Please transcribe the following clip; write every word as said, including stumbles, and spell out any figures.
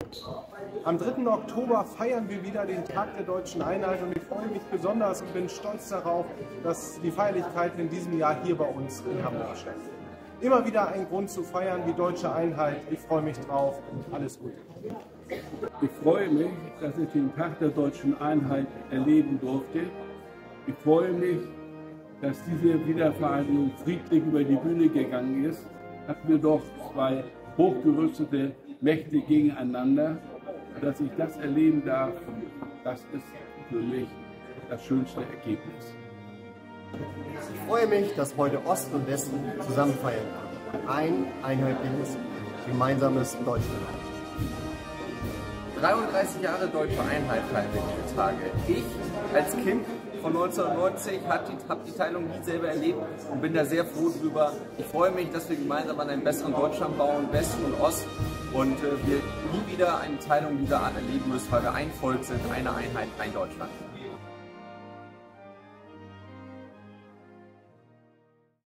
Am dritten Oktober feiern wir wieder den Tag der deutschen Einheit und ich freue mich besonders und bin stolz darauf, dass die Feierlichkeiten in diesem Jahr hier bei uns in Hamburg stattfinden. Immer wieder ein Grund zu feiern, die deutsche Einheit. Ich freue mich drauf. Alles Gute. Ich freue mich, dass ich den Tag der deutschen Einheit erleben durfte. Ich freue mich, dass diese Wiedervereinigung friedlich über die Bühne gegangen ist. Hatten wir doch zwei hochgerüstete Mächte gegeneinander. Dass ich das erleben darf, das ist für mich das schönste Ergebnis. Ich freue mich, dass heute Ost und Westen zusammen feiern können. Ein einheitliches, gemeinsames Deutschland. dreiunddreißig Jahre deutsche Einheit feiern wir diese Tage. Ich als Kind von neunzehnhundertneunzig habe die, hab die Teilung nie selber erlebt und bin da sehr froh drüber. Ich freue mich, dass wir gemeinsam an einem besseren Deutschland bauen, Westen und Ost, und äh, wir nie wieder eine Teilung dieser Art erleben müssen, weil wir ein Volk sind, eine Einheit, ein Deutschland.